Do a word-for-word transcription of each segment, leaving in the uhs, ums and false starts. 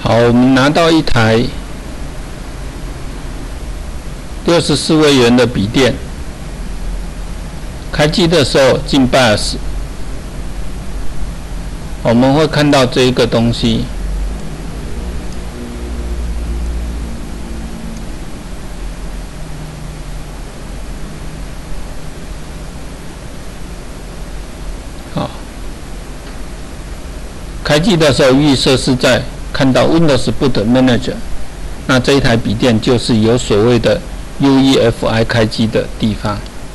好，我们拿到一台六十四位元的笔电，开机的时候进 BIOS， 我们会看到这一个东西。好，开机的时候预设是在看到 Windows Boot Manager， 那这一台笔电就是有所谓的 U E F I 开机的地方。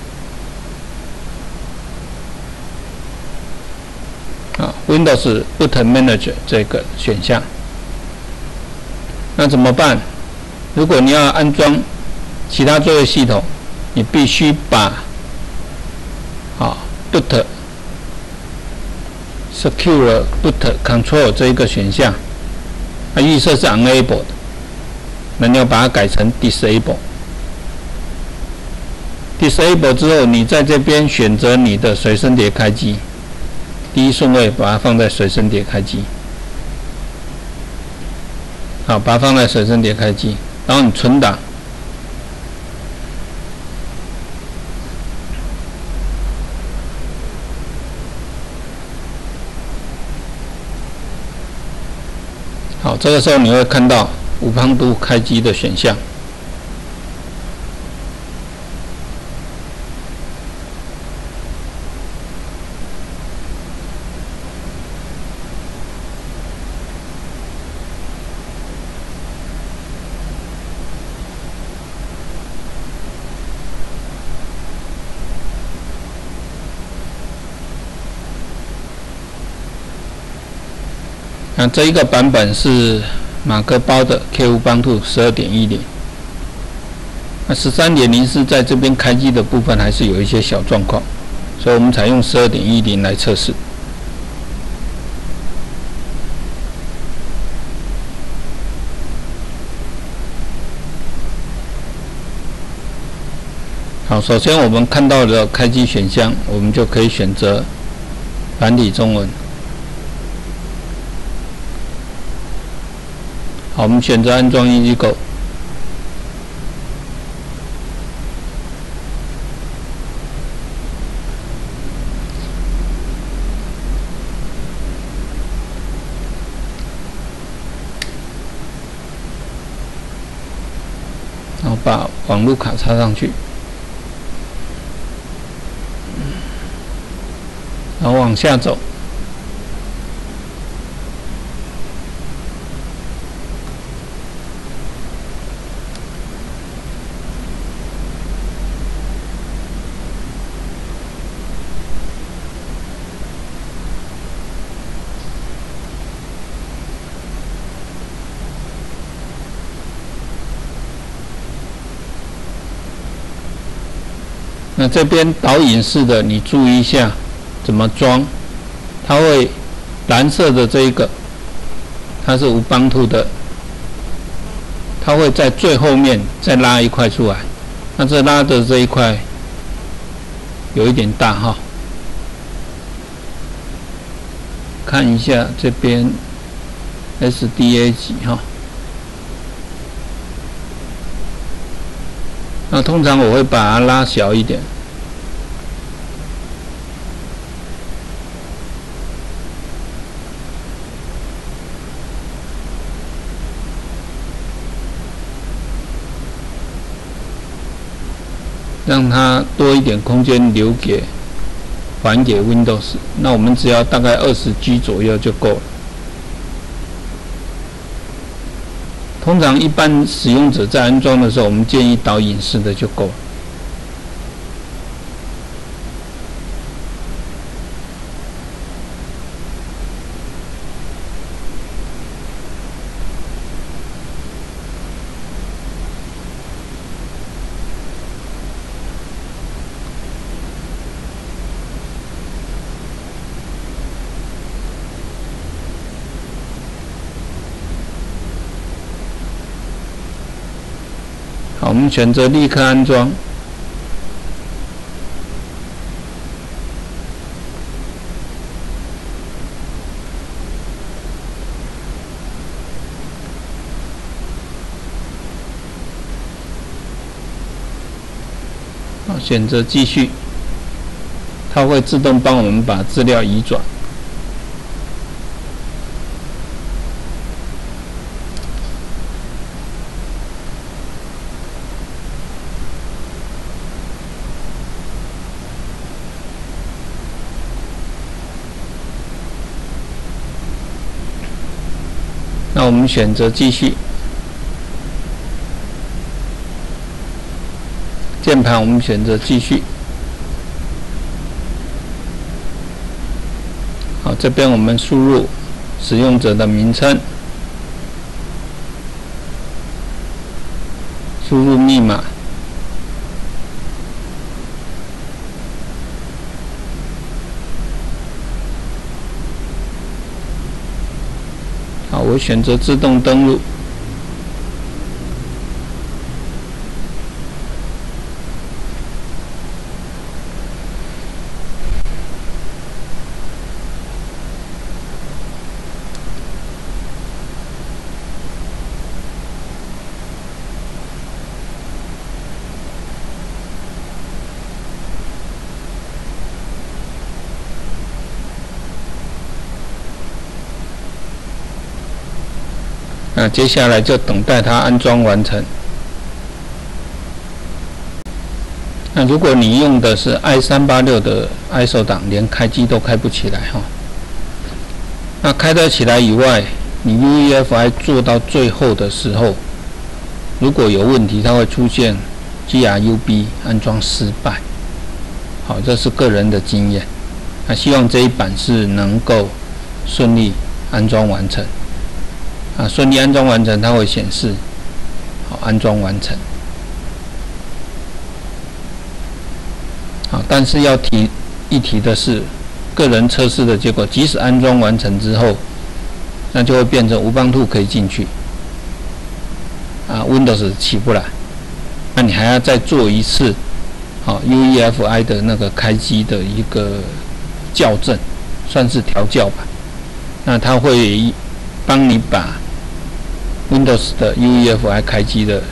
啊 ，Windows Boot Manager 这个选项，那怎么办？如果你要安装其他作业系统，你必须把啊 Boot Secure Boot Control 这一个选项。它预设是 Unable 的，那你要把它改成 Disable。Disable 之后，你在这边选择你的随身碟开机，第一顺位把它放在随身碟开机。好，把它放在随身碟开机，然后你存档。好，这个时候你会看到无帮度开机的选项。那这一个版本是马哥包的 K 五 帮 two 十二点一零，那 十三点零 是在这边开机的部分还是有一些小状况，所以我们采用 十二点一零 来测试。好，首先我们看到的开机选项，我们就可以选择繁体中文。好，我们选择安装 EasyGo。然后把网路卡插上去，然后往下走。那这边导引式的，你注意一下怎么装。它会蓝色的这一个，它是无帮 two 的，它会在最后面再拉一块出来。那这拉的这一块有一点大哈，看一下这边 S D A 几哈。那通常我会把它拉小一点，让它多一点空间留给还给 Windows。那我们只要大概二十 G 左右就够了。通常一般使用者在安装的时候，我们建议导引式的就够了。好，我们选择立刻安装。 好，选择继续，它会自动帮我们把资料移转。那我们选择继续，键盘我们选择继续。好，这边我们输入使用者的名称，输入密码。好，我选择自动登录。那接下来就等待它安装完成。那如果你用的是 i 三八六 的 I S O 档，连开机都开不起来哈。那开得起来以外，你 U E F I 做到最后的时候，如果有问题，它会出现 G R U B 安装失败。好，这是个人的经验。那希望这一版是能够顺利安装完成。啊，顺利安装完成，它会显示好安装完成。好，但是要提一提的是，个人测试的结果，即使安装完成之后，那就会变成Ubuntu可以进去，啊 ，Windows 起不来，那你还要再做一次好 U E F I 的那个开机的一个校正，算是调校吧。那它会帮你把Windows 的 U E F I 开机的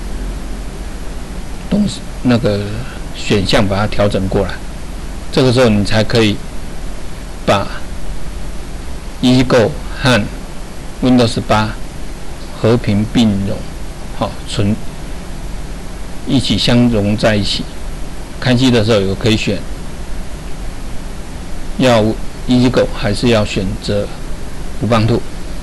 东西那个选项把它调整过来，这个时候你才可以把 EasyGo 和 Windows 八和平并容，好存一起相容在一起。开机的时候有可以选要 EasyGo 还是要选择Ubuntu。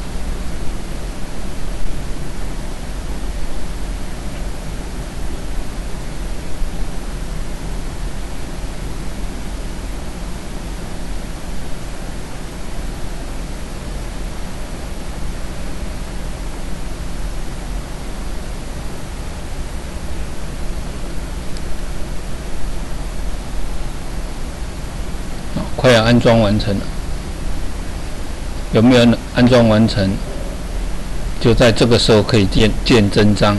快要安装完成了，有没有安装完成？就在这个时候可以见见真章。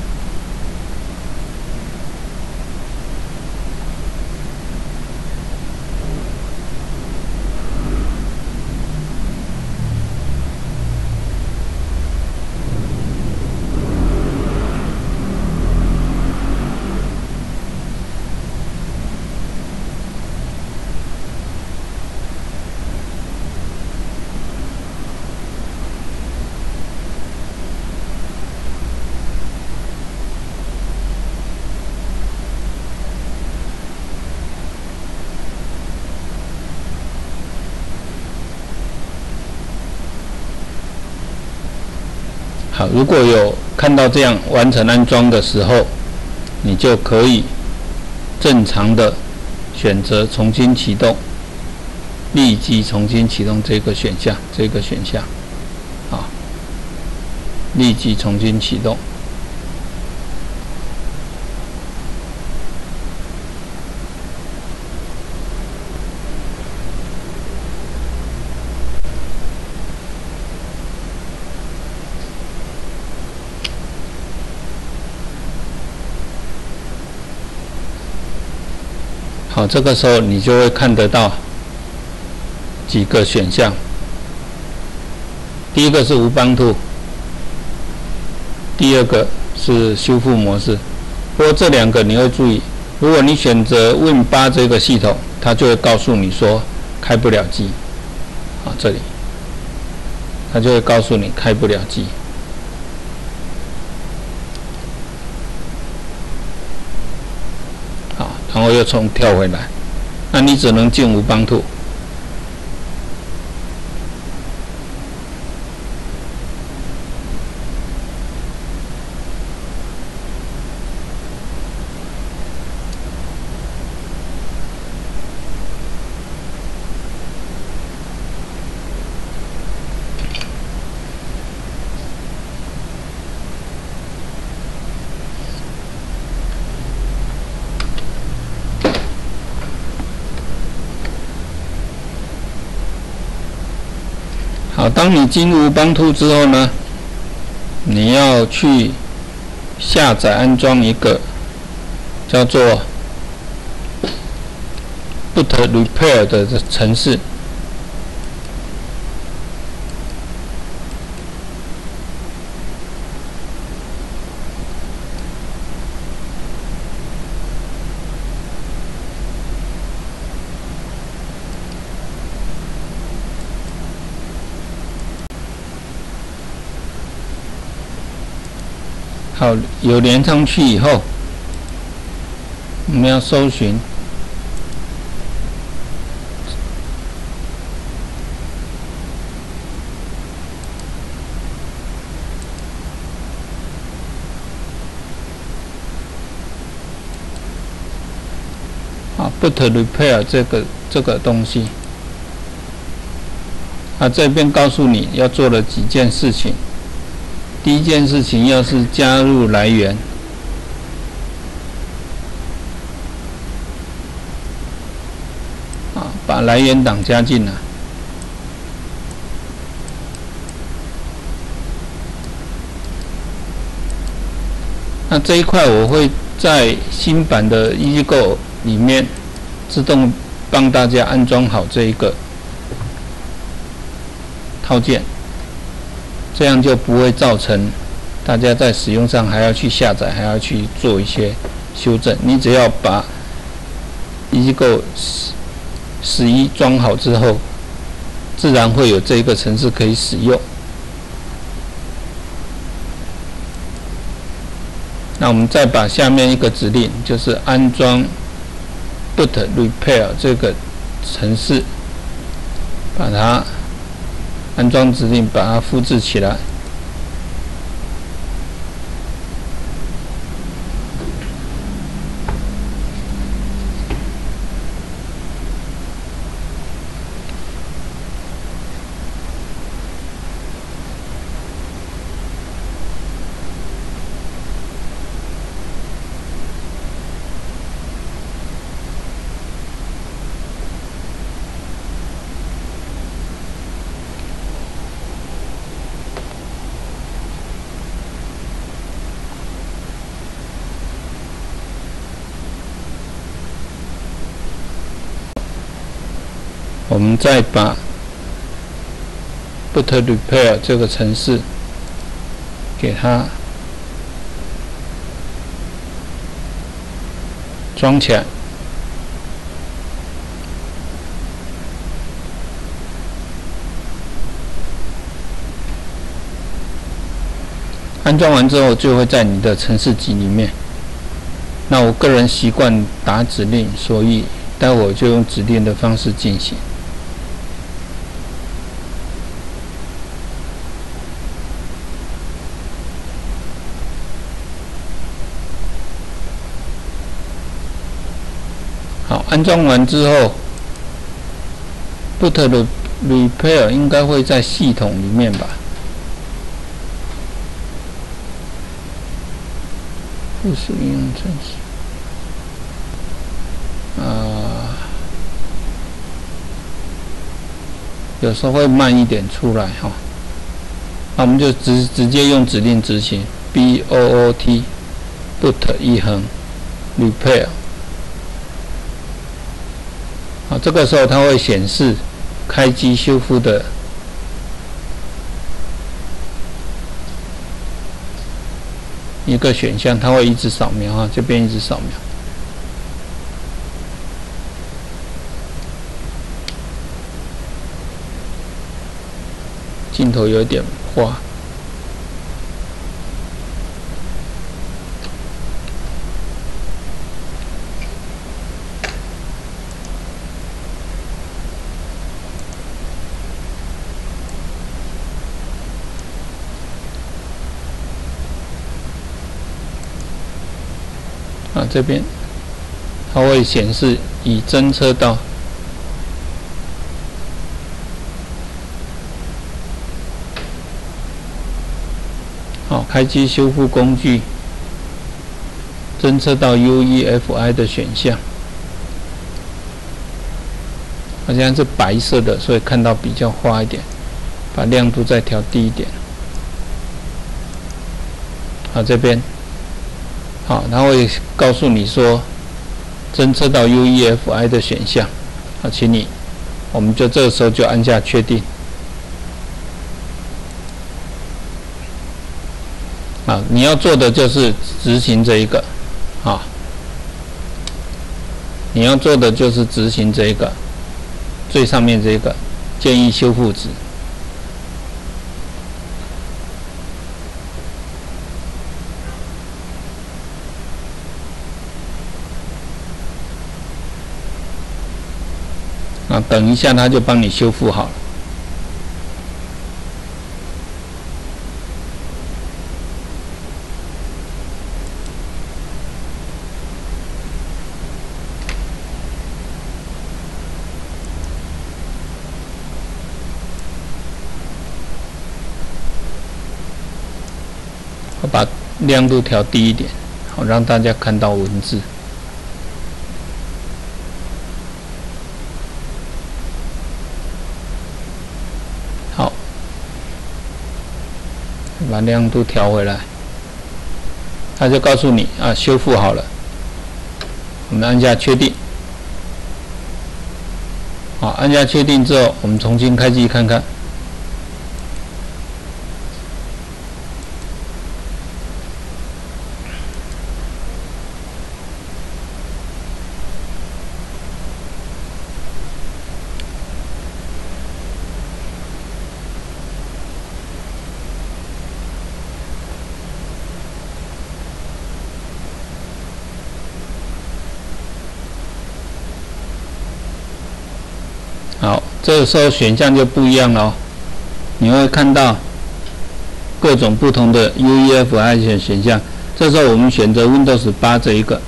好，如果有看到这样完成安装的时候，你就可以正常的选择重新启动，立即重新启动这个选项，这个选项，好，立即重新启动。好，这个时候你就会看得到几个选项。第一个是Ubuntu，第二个是修复模式。不过这两个你会注意， 如果你选择 Win 八这个系统，它就会告诉你说开不了机。啊，这里它就会告诉你开不了机。好，然后又重跳回来，那你只能进Ubuntu。好，当你进入Ubuntu之后呢，你要去下载安装一个叫做 boot repair 的程式。好，有连上去以后，我们要搜寻啊 boot repair 这个这个东西。啊，这边告诉你要做的几件事情。第一件事情，要是加入来源，啊，把来源档加进来。那这一块我会在新版的 EasyGo 里面自动帮大家安装好这一个套件。这样就不会造成大家在使用上还要去下载，还要去做一些修正。你只要把 EasyGo 十一装好之后，自然会有这一个程式可以使用。那我们再把下面一个指令，就是安装 boot repair 这个程式，把它安装指令把它复制起来。我们再把 boot repair 这个程式给它装起来。安装完之后，就会在你的程式集里面。那我个人习惯打指令，所以待会我就用指令的方式进行。好，安装完之后 ，boot repair 应该会在系统里面吧？附属应用程式，啊，有时候会慢一点出来哈。那我们就直直接用指令执行 ，b o o t boot 一横 repair。好，这个时候它会显示开机修复的一个选项，它会一直扫描啊，这边一直扫描。 镜头有点花。啊，这边它会显示已侦测到。好，开机修复工具，侦测到 U E F I 的选项。它现在是白色的，所以看到比较花一点，把亮度再调低一点。好，这边。好，它会告诉你说，侦测到 U E F I 的选项，好，请你，我们就这个时候就按下确定。啊，你要做的就是执行这一个，啊，你要做的就是执行这一个，最上面这一个建议修复值。啊，等一下，他就帮你修复好了。我把亮度调低一点，好让大家看到文字。好，把亮度调回来，它就告诉你啊，修复好了。我们按下确定。好，按下确定之后，我们重新开机看看。好，这个时候选项就不一样了哦。你会看到各种不同的 U E F I 选选项。这时候我们选择 Windows 八这一个，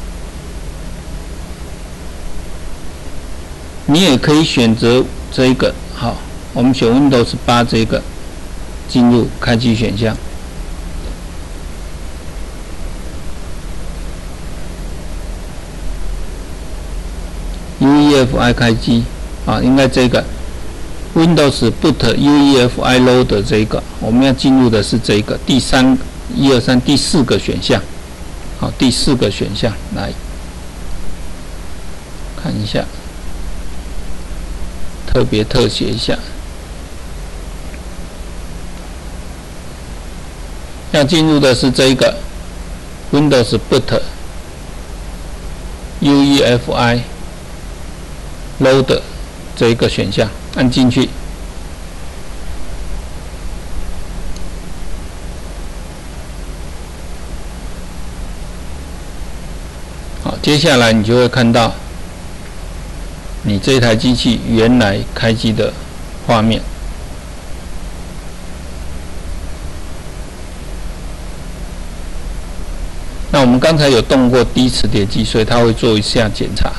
你也可以选择这一个。好，我们选 Windows 八这个，进入开机选项。U E F I 开机。啊，应该这个 Windows Boot U E F I Load 这个，我们要进入的是这个第三一二三第四个选项。好，第四个选项来看一下，特别特写一下，要进入的是这个 Windows Boot U E F I Load。这一个选项按进去，好，接下来你就会看到你这台机器原来开机的画面。那我们刚才有动过低磁碟机，所以它会做一下检查。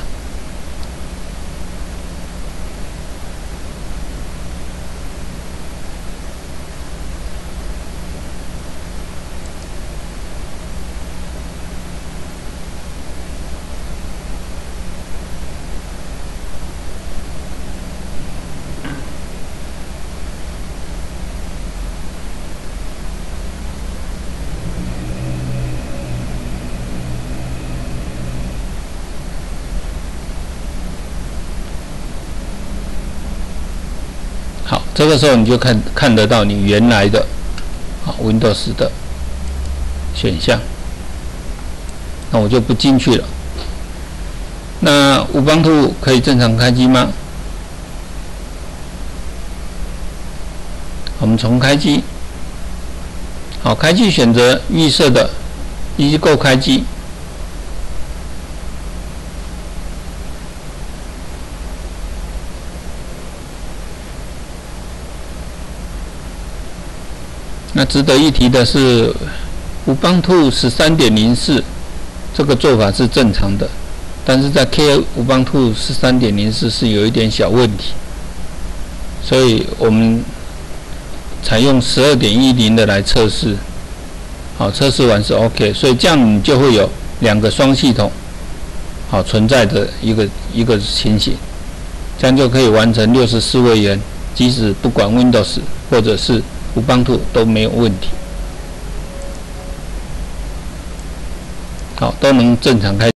好，这个时候你就看看得到你原来的啊 Windows 的选项，那我就不进去了。那Ubuntu可以正常开机吗？ 我们重开机。好，开机选择预设的机构开机。那值得一提的是 ，Ubuntu 十三点零四这个做法是正常的，但是在 K Ubuntu 十三点零四是有一点小问题，所以我们采用十二点一零的来测试。好，测试完是 OK， 所以这样你就会有两个双系统好存在的一个一个情形，这样就可以完成六十四位元，即使不管 Windows 或者是Ubuntu 都没有问题，好，都能正常开。